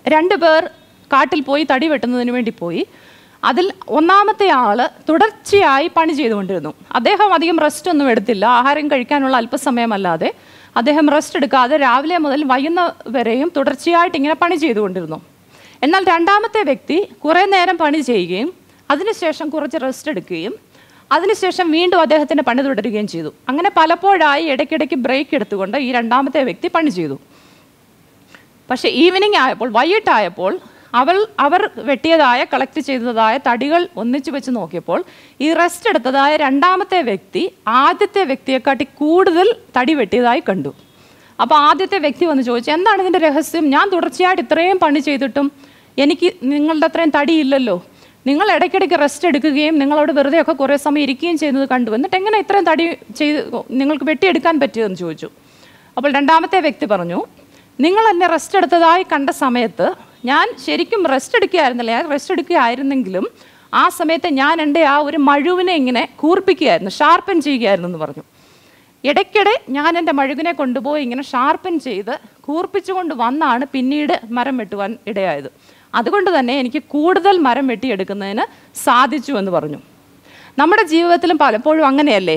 2 പേർ കാട്ടിൽ പോയി തടി വെട്ടുന്നതിന് വേണ്ടി പോയി. അതിൽ ഒന്നാമത്തെ ആൾ തുടർച്ചയായി പണി ചെയ്തുകൊണ്ടിരുന്നു. അദ്ദേഹം അധികം റെസ്റ്റ് ഒന്നും എടുത്തില്ല. ആഹാരം കഴിക്കാനുള്ള അല്പസമയമല്ലാതെ അദ്ദേഹം റെസ്റ്റ് എടുക്കാതെ രാവിലെ മുതൽ വൈകുന്നവരെയും തുടർച്ചയായിട്ട് ഇങ്ങനെ പണി ചെയ്തുകൊണ്ടിരുന്നു. എന്നാൽ രണ്ടാമത്തെ വ്യക്തി കുറേ നേരം പണി ചെയ്യുകയും അതിനുശേഷം കുറച്ച് റെസ്റ്റ് എടുക്കുകയും അതിനുശേഷം വീണ്ടും അദ്ദേഹത്തിൻ്റെ പണി തുടരുകയും ചെയ്തു. അങ്ങനെ പലപ്പോഴായി ഇടയ്ക്കിടയ്ക്ക് ബ്രേക്ക് എടുത്തുകൊണ്ട് ഈ രണ്ടാമത്തെ വ്യക്തി പണി ചെയ്തു. പക്ഷേ ഈവനിങ് ആയപ്പോൾ, വൈകിട്ടായപ്പോൾ അവർ വെട്ടിയതായ, കളക്ട് ചെയ്തതായ തടികൾ ഒന്നിച്ചു വെച്ച് നോക്കിയപ്പോൾ ഈ റെസ്റ്റ് എടുത്തതായ രണ്ടാമത്തെ വ്യക്തി ആദ്യത്തെ വ്യക്തിയെക്കാട്ടി കൂടുതൽ തടി വെട്ടിയതായി കണ്ടു. അപ്പോൾ ആദ്യത്തെ വ്യക്തി വന്ന് ചോദിച്ചു, എന്താണ് ഇതിൻ്റെ രഹസ്യം? ഞാൻ തുടർച്ചയായിട്ട് ഇത്രയും പണി ചെയ്തിട്ടും എനിക്ക് നിങ്ങളുടെ അത്രയും തടിയില്ലല്ലോ. നിങ്ങൾ ഇടയ്ക്കിടയ്ക്ക് റെസ്റ്റ് എടുക്കുകയും നിങ്ങളവിടെ വെറുതെയൊക്കെ കുറേ സമയം ഇരിക്കുകയും ചെയ്യുന്നത് കണ്ടു. എന്നിട്ട് എങ്ങനെ ഇത്രയും തടി ചെയ്ത് നിങ്ങൾക്ക് വെട്ടിയെടുക്കാൻ പറ്റിയതെന്ന് ചോദിച്ചു. അപ്പോൾ രണ്ടാമത്തെ വ്യക്തി പറഞ്ഞു, നിങ്ങൾ എന്നെ റെസ്റ്റ് എടുത്തതായി കണ്ട സമയത്ത് ഞാൻ ശരിക്കും റെസ്റ്റ് എടുക്കുകയായിരുന്നില്ല. ഞാൻ റെസ്റ്റ് എടുക്കുകയായിരുന്നെങ്കിലും ആ സമയത്ത് ഞാൻ എൻ്റെ ആ ഒരു മഴുവിനെ ഇങ്ങനെ കൂർപ്പിക്കുകയായിരുന്നു, ഷാർപ്പൻ ചെയ്യുകയായിരുന്നു എന്ന് പറഞ്ഞു. ഇടയ്ക്കിടെ ഞാൻ എൻ്റെ മഴുകിനെ കൊണ്ടുപോയി ഇങ്ങനെ ഷാർപ്പൻ ചെയ്ത് കൂർപ്പിച്ചുകൊണ്ട് വന്നാണ് പിന്നീട് മരം വെട്ടുവാൻ ഇടയായത്. അതുകൊണ്ട് തന്നെ എനിക്ക് കൂടുതൽ മരം വെട്ടിയെടുക്കുന്നതിന് സാധിച്ചു എന്ന് പറഞ്ഞു. നമ്മുടെ ജീവിതത്തിലും പലപ്പോഴും അങ്ങനെയല്ലേ?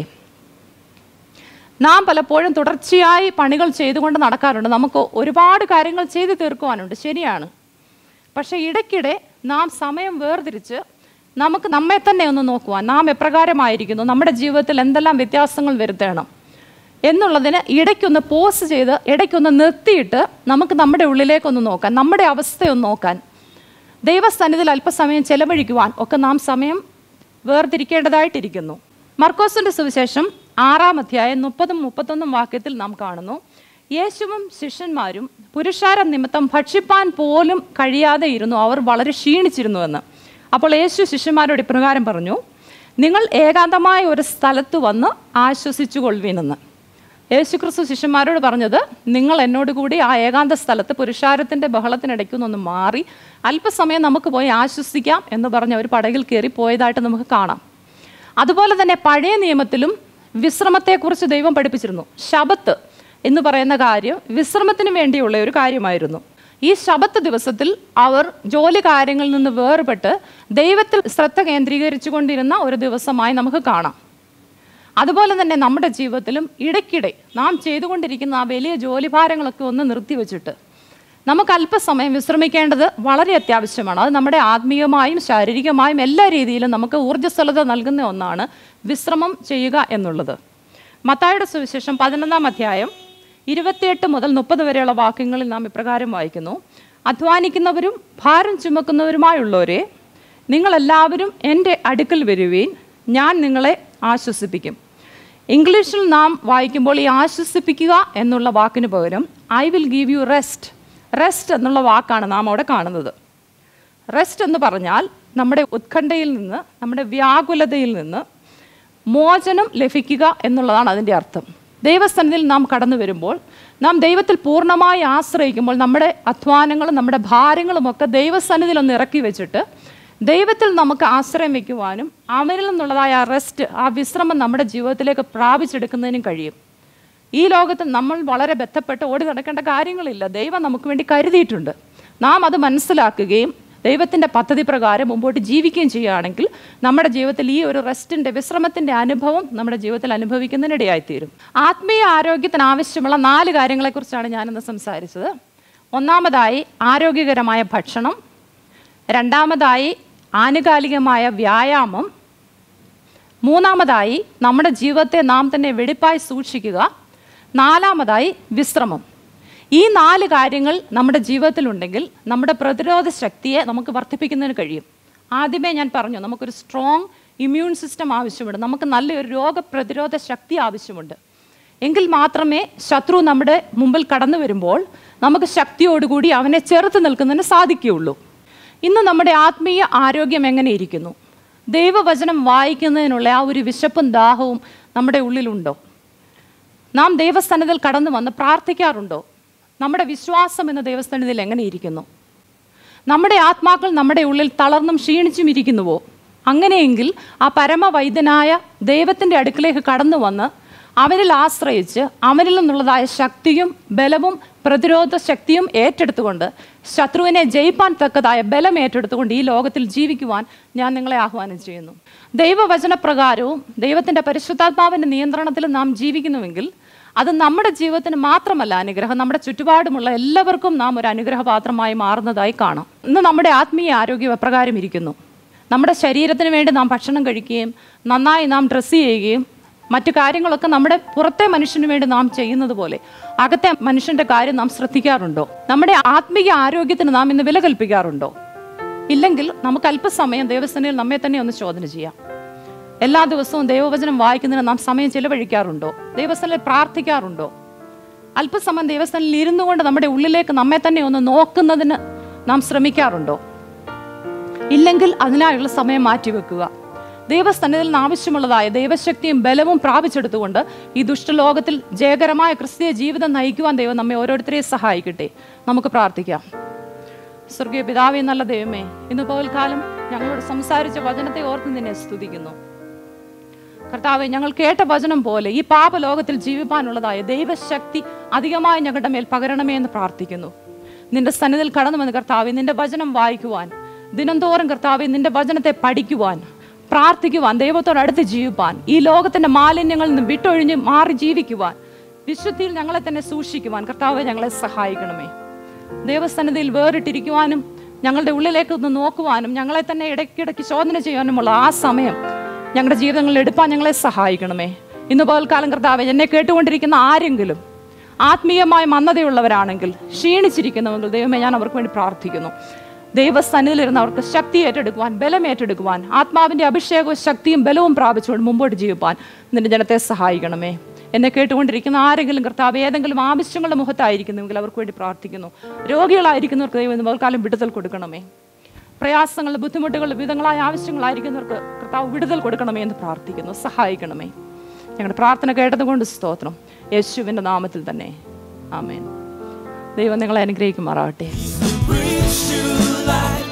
നാം പലപ്പോഴും തുടർച്ചയായി പണികൾ ചെയ്തുകൊണ്ട് നടക്കാറുണ്ട്. നമുക്ക് ഒരുപാട് കാര്യങ്ങൾ ചെയ്തു തീർക്കുവാനുണ്ട്, ശരിയാണ്. പക്ഷേ ഇടയ്ക്കിടെ നാം സമയം വേർതിരിച്ച് നമുക്ക് നമ്മെ തന്നെ ഒന്ന് നോക്കുവാൻ, നാം എപ്രകാരമായിരിക്കുന്നു, നമ്മുടെ ജീവിതത്തിൽ എന്തെല്ലാം വ്യത്യാസങ്ങൾ വരുത്തണം എന്നുള്ളതിന് ഇടയ്ക്കൊന്ന് പോസ് ചെയ്ത് ഇടയ്ക്കൊന്ന് നിർത്തിയിട്ട് നമുക്ക് നമ്മുടെ ഉള്ളിലേക്കൊന്ന് നോക്കാൻ, നമ്മുടെ അവസ്ഥയൊന്ന് നോക്കാൻ, ദൈവസന്നിധിയിൽ അല്പസമയം ചെലവഴിക്കുവാൻ ഒക്കെ നാം സമയം വേർതിരിക്കേണ്ടതായിട്ടിരിക്കുന്നു. മർക്കോസിൻ്റെ സുവിശേഷം 6-ാം അധ്യായം 30-31 വാക്യത്തിൽ നാം കാണുന്നു, യേശുവും ശിഷ്യന്മാരും പുരുഷാരം നിമിത്തം ഭക്ഷിപ്പാൻ പോലും കഴിയാതെ ഇരുന്നു, അവർ വളരെ ക്ഷീണിച്ചിരുന്നുവെന്ന്. അപ്പോൾ യേശു ശിഷ്യന്മാരോട് ഇപ്രകാരം പറഞ്ഞു, നിങ്ങൾ ഏകാന്തമായ ഒരു സ്ഥലത്ത് വന്ന് ആശ്വസിച്ചു കൊള്ളുവീനെന്ന്. യേശു ക്രിസ്തു ശിഷ്യന്മാരോട് പറഞ്ഞത്, നിങ്ങൾ എന്നോട് കൂടി ആ ഏകാന്ത സ്ഥലത്ത് പുരുഷാരത്തിൻ്റെ ബഹളത്തിനിടയ്ക്കുന്നൊന്ന് മാറി അല്പസമയം നമുക്ക് പോയി ആശ്വസിക്കാം എന്ന് പറഞ്ഞ് അവർ പടകിൽ കയറി പോയതായിട്ട് നമുക്ക് കാണാം. അതുപോലെ തന്നെ പഴയ നിയമത്തിലും വിശ്രമത്തെക്കുറിച്ച് ദൈവം പഠിപ്പിച്ചിരുന്നു. ശബത്ത് എന്ന് പറയുന്ന കാര്യം വിശ്രമത്തിന് വേണ്ടിയുള്ള ഒരു കാര്യമായിരുന്നു. ഈ ശബത്ത് ദിവസത്തിൽ അവർ ജോലി കാര്യങ്ങളിൽ നിന്ന് വേർപെട്ട് ദൈവത്തിൽ ശ്രദ്ധ കേന്ദ്രീകരിച്ചു കൊണ്ടിരുന്ന ഒരു ദിവസമായി നമുക്ക് കാണാം. അതുപോലെ തന്നെ നമ്മുടെ ജീവിതത്തിലും ഇടയ്ക്കിടെ നാം ചെയ്തുകൊണ്ടിരിക്കുന്ന ആ വലിയ ജോലിഭാരങ്ങളൊക്കെ ഒന്ന് നിർത്തിവെച്ചിട്ട് നമുക്ക് അല്പസമയം വിശ്രമിക്കേണ്ടത് വളരെ അത്യാവശ്യമാണ്. അത് നമ്മുടെ ആത്മീയമായും ശാരീരികമായും എല്ലാ രീതിയിലും നമുക്ക് ഊർജ്ജസ്വലത നൽകുന്ന ഒന്നാണ് വിശ്രമം ചെയ്യുക എന്നുള്ളത്. മത്തായിയുടെ സുവിശേഷം 11-ാം അധ്യായം 28 മുതൽ 30 വരെയുള്ള വാക്യങ്ങളിൽ നാം ഇപ്രകാരം വായിക്കുന്നു, അധ്വാനിക്കുന്നവരും ഭാരം ചുമക്കുന്നവരുമായുള്ളവരെ, നിങ്ങളെല്ലാവരും എൻ്റെ അടുക്കൽ വരുവീൻ, ഞാൻ നിങ്ങളെ ആശ്വസിപ്പിക്കും. ഇംഗ്ലീഷിൽ നാം വായിക്കുമ്പോൾ ഈ ആശ്വസിപ്പിക്കുക എന്നുള്ള വാക്കിന് പകരം I will give you rest, rest എന്നുള്ള വാക്കാണ് നാം അവിടെ കാണുന്നത്. റെസ്റ്റ് എന്ന് പറഞ്ഞാൽ നമ്മുടെ ഉത്കണ്ഠയിൽ നിന്ന്, നമ്മുടെ വ്യാകുലതയിൽ നിന്ന് മോചനം ലഭിക്കുക എന്നുള്ളതാണ് അതിൻ്റെ അർത്ഥം. ദൈവസന്നിധിയിൽ നാം കടന്നു വരുമ്പോൾ, നാം ദൈവത്തിൽ പൂർണ്ണമായി ആശ്രയിക്കുമ്പോൾ നമ്മുടെ അധ്വാനങ്ങളും നമ്മുടെ ഭാരങ്ങളുമൊക്കെ ദൈവസന്നിധിയിൽ ഒന്ന് ഇറക്കി വെച്ചിട്ട് ദൈവത്തിൽ നമുക്ക് ആശ്രയം വയ്ക്കുവാനും അവനിൽ നിന്നുള്ളതായ ആ റെസ്റ്റ്, ആ വിശ്രമം നമ്മുടെ ജീവിതത്തിലേക്ക് പ്രാപിച്ചെടുക്കുന്നതിനും കഴിയും. ഈ ലോകത്ത് നമ്മൾ വളരെ ബന്ധപ്പെട്ട് ഓടി നടക്കേണ്ട കാര്യങ്ങളില്ല. ദൈവം നമുക്ക് വേണ്ടി കരുതിയിട്ടുണ്ട്. നാം അത് മനസ്സിലാക്കുകയും ദൈവത്തിൻ്റെ പദ്ധതി പ്രകാരം മുമ്പോട്ട് ജീവിക്കുകയും ചെയ്യുകയാണെങ്കിൽ നമ്മുടെ ജീവിതത്തിൽ ഈ ഒരു റെസ്റ്റിൻ്റെ, വിശ്രമത്തിൻ്റെ അനുഭവം നമ്മുടെ ജീവിതത്തിൽ അനുഭവിക്കുന്നതിനിടയായിത്തീരും. ആത്മീയ ആരോഗ്യത്തിന് ആവശ്യമുള്ള 4 കാര്യങ്ങളെക്കുറിച്ചാണ് ഞാനിന്ന് സംസാരിച്ചത്. ഒന്നാമതായി ആരോഗ്യകരമായ ഭക്ഷണം, രണ്ടാമതായി ആനുകാലികമായ വ്യായാമം, മൂന്നാമതായി നമ്മുടെ ജീവിതത്തെ നാം തന്നെ വെടിപ്പായി സൂക്ഷിക്കുക, നാലാമതായി വിശ്രമം. ഈ 4 കാര്യങ്ങൾ നമ്മുടെ ജീവിതത്തിലുണ്ടെങ്കിൽ നമ്മുടെ പ്രതിരോധ ശക്തിയെ നമുക്ക് വർദ്ധിപ്പിക്കുന്നതിന് കഴിയും. ആദ്യമേ ഞാൻ പറഞ്ഞു, നമുക്കൊരു സ്ട്രോങ് ഇമ്മ്യൂൺ സിസ്റ്റം ആവശ്യമുണ്ട്. നമുക്ക് നല്ലൊരു രോഗപ്രതിരോധ ശക്തി ആവശ്യമുണ്ട്. എങ്കിൽ മാത്രമേ ശത്രു നമ്മുടെ മുമ്പിൽ കടന്നു വരുമ്പോൾ നമുക്ക് ശക്തിയോടുകൂടി അവനെ ചെറുത്ത് നിൽക്കുന്നതിന് സാധിക്കുകയുള്ളൂ. ഇന്ന് നമ്മുടെ ആത്മീയ ആരോഗ്യം എങ്ങനെ ഇരിക്കുന്നു? ദൈവവചനം വായിക്കുന്നതിനുള്ള ആ ഒരു വിശപ്പും ദാഹവും നമ്മുടെ ഉള്ളിലുണ്ടോ? നാം ദൈവസന്നിധിയിൽ കടന്നു വന്ന് പ്രാർത്ഥിക്കാറുണ്ടോ? നമ്മുടെ വിശ്വാസം എന്ന ദൈവസന്നിധിയിൽ എങ്ങനെ ഇരിക്കുന്നു? നമ്മുടെ ആത്മാക്കൾ നമ്മുടെ ഉള്ളിൽ തളർന്നും ക്ഷീണിച്ചും ഇരിക്കുന്നുവോ? അങ്ങനെയെങ്കിൽ ആ പരമവൈദ്യനായ ദൈവത്തിൻ്റെ അടുക്കിലേക്ക് കടന്നു വന്ന് അവനിൽ ആശ്രയിച്ച് അവനിൽ നിന്നുള്ളതായ ശക്തിയും ബലവും പ്രതിരോധ ശക്തിയും ഏറ്റെടുത്തുകൊണ്ട് ശത്രുവിനെ ജയിപ്പാൻ തക്കതായ ബലം ഏറ്റെടുത്തുകൊണ്ട് ഈ ലോകത്തിൽ ജീവിക്കുവാൻ ഞാൻ നിങ്ങളെ ആഹ്വാനം ചെയ്യുന്നു. ദൈവവചനപ്രകാരവും ദൈവത്തിൻ്റെ പരിശുദ്ധാത്മാവിൻ്റെ നിയന്ത്രണത്തിൽ നാം ജീവിക്കുന്നുവെങ്കിൽ അത് നമ്മുടെ ജീവിതത്തിന് മാത്രമല്ല അനുഗ്രഹം, നമ്മുടെ ചുറ്റുപാടുമുള്ള എല്ലാവർക്കും നാം ഒരു അനുഗ്രഹപാത്രമായി മാറുന്നതായി കാണാം. ഇന്ന് നമ്മുടെ ആത്മീയ ആരോഗ്യം എപ്രകാരം ഇരിക്കുന്നു? നമ്മുടെ ശരീരത്തിന് വേണ്ടി നാം ഭക്ഷണം കഴിക്കുകയും നന്നായി നാം ഡ്രസ്സ് ചെയ്യുകയും മറ്റു കാര്യങ്ങളൊക്കെ നമ്മുടെ പുറത്തെ മനുഷ്യന് വേണ്ടി നാം ചെയ്യുന്നത് പോലെ അകത്തെ മനുഷ്യൻ്റെ കാര്യം നാം ശ്രദ്ധിക്കാറുണ്ടോ? നമ്മുടെ ആത്മീയ ആരോഗ്യത്തിന് നാം ഇന്ന് വില കൽപ്പിക്കാറുണ്ടോ? ഇല്ലെങ്കിൽ നമുക്ക് അല്പസമയം ദൈവസേനയിൽ നമ്മെ തന്നെ ഒന്ന് ചോദന ചെയ്യാം. എല്ലാ ദിവസവും ദൈവവചനം വായിക്കുന്നതിന് നാം സമയം ചിലവഴിക്കാറുണ്ടോ? ദൈവസേനയിൽ പ്രാർത്ഥിക്കാറുണ്ടോ? അല്പസമയം ദൈവസേനയിൽ ഇരുന്നു കൊണ്ട് നമ്മുടെ ഉള്ളിലേക്ക് നമ്മെ തന്നെ ഒന്ന് നോക്കുന്നതിന് നാം ശ്രമിക്കാറുണ്ടോ? ഇല്ലെങ്കിൽ അതിനായുള്ള സമയം മാറ്റിവെക്കുക. ദൈവസന്നിധിയിൽ നിന്ന് ആവശ്യമുള്ളതായ ദൈവശക്തിയും ബലവും പ്രാപിച്ചെടുത്തുകൊണ്ട് ഈ ദുഷ്ടലോകത്തിൽ ജയകരമായ ക്രിസ്തീയ ജീവിതം നയിക്കുവാൻ ദൈവം നമ്മെ ഓരോരുത്തരെയും സഹായിക്കട്ടെ. നമുക്ക് പ്രാർത്ഥിക്കാം. സ്വർഗീയ പിതാവേ, നല്ല ദൈവമേ, ഇന്ന് പകൽക്കാലം ഞങ്ങളോട് സംസാരിച്ച വചനത്തെ ഓർത്ത് നിന്നെ സ്തുതിക്കുന്നു. കർത്താവേ, ഞങ്ങൾ കേട്ട വചനം പോലെ ഈ പാപലോകത്തിൽ ജീവിപ്പാനുള്ളതായ ദൈവശക്തി അധികമായി ഞങ്ങളുടെ മേൽ പകരണമേ എന്ന് പ്രാർത്ഥിക്കുന്നു. നിന്റെ സന്നിധിയിൽ കടന്നു വന്ന് കർത്താവേ, നിന്റെ വചനം വായിക്കുവാൻ, ദിനംതോറും കർത്താവേ നിന്റെ വചനത്തെ പഠിക്കുവാൻ, പ്രാർത്ഥിക്കുവാൻ, ദൈവത്തോടടുത്ത് ജീവിപ്പാൻ, ഈ ലോകത്തിന്റെ മാലിന്യങ്ങളിൽ നിന്ന് വിട്ടൊഴിഞ്ഞ് മാറി ജീവിക്കുവാൻ, വിശുദ്ധിയിൽ ഞങ്ങളെ തന്നെ സൂക്ഷിക്കുവാൻ കർത്താവേ ഞങ്ങളെ സഹായിക്കണമേ. ദൈവസന്നിധിയിൽ വേറിട്ടിരിക്കുവാനും ഞങ്ങളുടെ ഉള്ളിലേക്ക് ഒന്ന് നോക്കുവാനും ഞങ്ങളെ തന്നെ ഇടയ്ക്കിടയ്ക്ക് ശോധന ചെയ്യാനുമുള്ള ആ സമയം ഞങ്ങളുടെ ജീവിതങ്ങളിൽ എടുപ്പാൻ ഞങ്ങളെ സഹായിക്കണമേ. ഇന്ന് പകൽക്കാലം കർത്താവേ, എന്നെ കേട്ടുകൊണ്ടിരിക്കുന്ന ആരെങ്കിലും ആത്മീയമായ മന്ദതയുള്ളവരാണെങ്കിൽ, ക്ഷീണിച്ചിരിക്കുന്നവെങ്കിൽ ദൈവമേ ഞാൻ അവർക്ക് വേണ്ടി പ്രാർത്ഥിക്കുന്നു. ദൈവസന്നിധിയിലിരുന്ന് അവർക്ക് ശക്തി ഏറ്റെടുക്കുവാൻ, ബലം ഏറ്റെടുക്കുവാൻ, ആത്മാവിൻ്റെ അഭിഷേകവും ശക്തിയും ബലവും പ്രാപിച്ചുകൊണ്ട് മുമ്പോട്ട് ജീവിപ്പാൻ നിന്റെ ജനത്തെ സഹായിക്കണമേ. എന്നെ കേട്ടുകൊണ്ടിരിക്കുന്ന ആരെങ്കിലും കർത്താവ് ഏതെങ്കിലും ആവശ്യങ്ങളുടെ മുഖത്തായിരിക്കുന്നുവെങ്കിൽ അവർക്ക് വേണ്ടി പ്രാർത്ഥിക്കുന്നു. രോഗികളായിരിക്കുന്നവർക്ക് ദൈവം ഇന്ന് പകൽക്കാലം വിടുതൽ കൊടുക്കണമേ. പ്രയാസങ്ങൾ, ബുദ്ധിമുട്ടുകൾ, വിധങ്ങളായ ആവശ്യങ്ങളായിരിക്കുന്നവർക്ക് കർത്താവ് വിടുതൽ കൊടുക്കണമേ എന്ന് പ്രാർത്ഥിക്കുന്നു. സഹായിക്കണമേ. ഞങ്ങളുടെ പ്രാർത്ഥന കേട്ടതുകൊണ്ട് സ്തോത്രം. യേശുവിൻ്റെ നാമത്തിൽ തന്നെ ആമേൻ. ദൈവം നിങ്ങളെ അനുഗ്രഹിക്കുമാറാവട്ടെ.